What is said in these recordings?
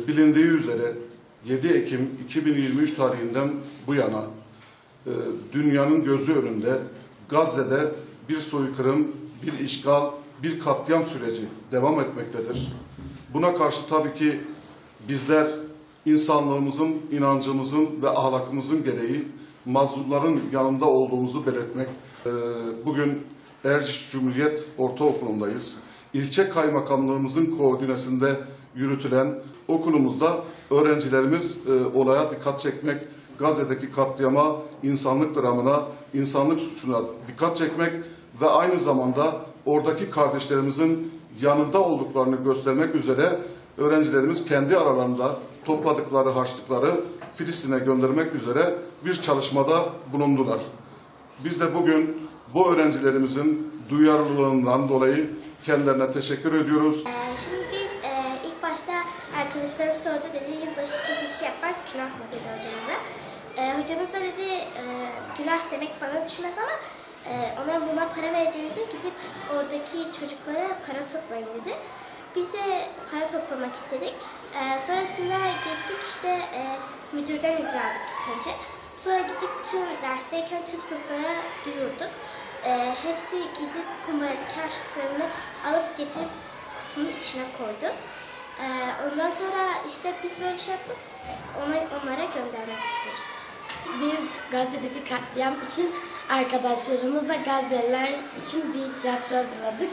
bilindiği üzere 7 Ekim 2023 tarihinden bu yana dünyanın gözü önünde Gazze'de bir soykırım, bir işgal, bir katliam süreci devam etmektedir. Buna karşı tabii ki bizler insanlığımızın, inancımızın ve ahlakımızın gereği mazlumların yanında olduğumuzu belirtmek. Bugün Erciş Cumhuriyet Ortaokulu'ndayız. İlçe kaymakamlığımızın koordinesinde yürütülen okulumuzda öğrencilerimiz olaya dikkat çekmek, Gazze'deki katliama, insanlık dramına, insanlık suçuna dikkat çekmek ve aynı zamanda oradaki kardeşlerimizin yanında olduklarını göstermek üzere öğrencilerimiz kendi aralarında topladıkları harçlıkları Filistin'e göndermek üzere bir çalışmada bulundular. Biz de bugün bu öğrencilerimizin duyarlılığından dolayı kendilerine teşekkür ediyoruz. Şimdi biz ilk başta arkadaşlarım sordu, dedi yılbaşı çekilişi yapmak günah mı dedi hocamıza. Hocamız da dedi günah demek bana düşmez ama ona buna para vereceğinize gidip oradaki çocuklara para toplayın dedi. Biz de para toplamak istedik. Sonrasında gittik işte müdürden izin aldık ilk önce. Sonra gittik tüm dersteyken tüm sınıflara duyurduk. Hepsi gidip kumbaradaki harçlıklarını alıp getirip kutunun içine koydu. Ondan sonra işte biz böyle şey yapıp onlara göndermek istiyoruz. Biz Gazze'deki katliam için arkadaşlarımızla Gazze'liler için bir tiyatro hazırladık.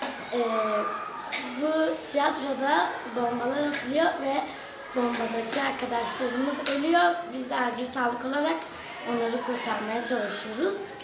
Bu tiyatroda bombalar atılıyor ve bombadaki arkadaşlarımız ölüyor. Biz de acil sağlık olarak onları kurtarmaya çalışıyoruz.